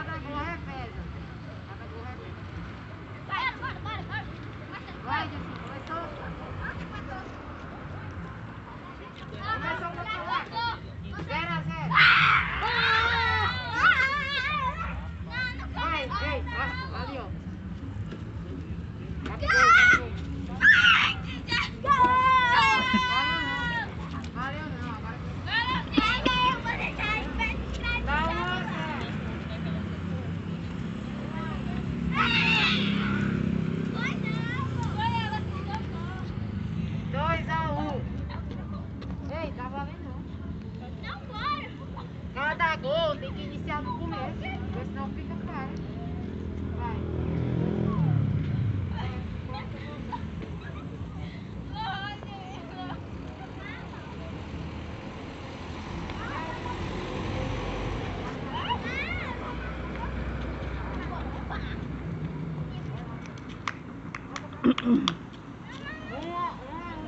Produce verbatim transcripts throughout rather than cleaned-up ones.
Cada gol repesa. Cada gol repesa. Bora, bora, bora, bora. Vai, Jesus, começou. Começou o campeonato. zero a zero. Vai, ei, ali, ó. Vai pro gol, vai pro gol. Valeu não, agora dá um a zero. dois a um. Ei, tá valendo não. Não, bora. Cada gol tem que iniciar no começo, porque senão fica caro. Vai. Um a um.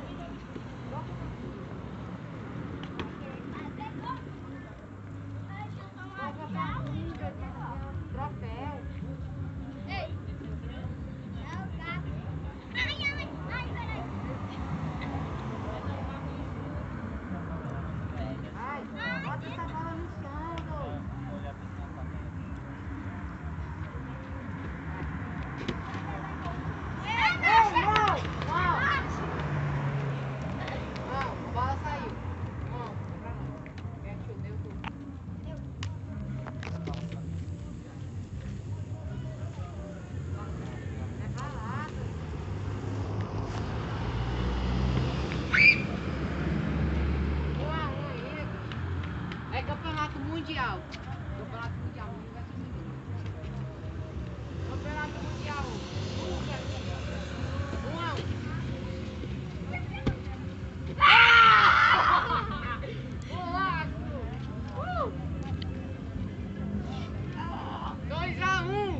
Troféu. Ei. É o gato. Ai, ai, ai, peraí. Ai, bota essa bola no chão, Dô. Ei, não! Não! Não, a bola saiu. Não, é pra nós. É, deu tudo. É pra lá, Dô. Um a um ainda. É campeonato mundial. Campeonato mundial, não vai ser ninguém. Campeonato mundial. Um a um. dois a um.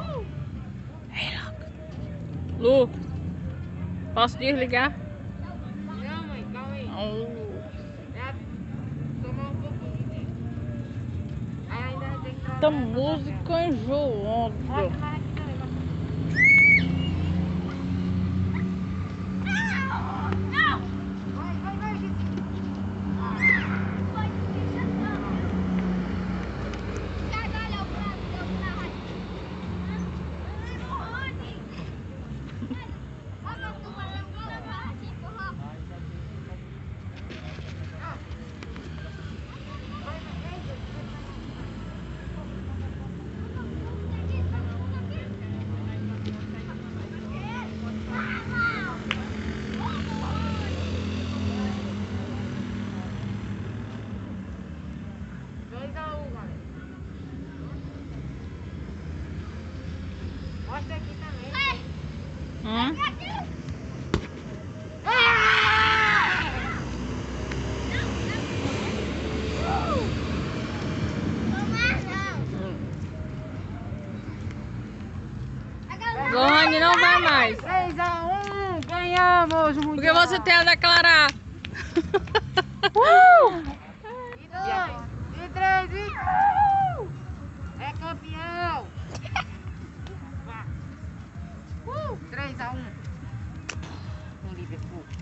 Lu, posso desligar? Não, mãe, calma aí. Oh. É, tomar um pouquinho. Aí ainda tem que trabalhar. Essa música enjoando. Olha, tomara aqui também. Vai, vai, vai, Jesus. dois a um, galera. Mostra aqui também. Hum? Lohane não vai mais. três a um, ganhamos o mundial. Porque você tem a declarar. Uh! E dois, e três, e... Uh! É campeão. Uh! três a um. Com Liverpool.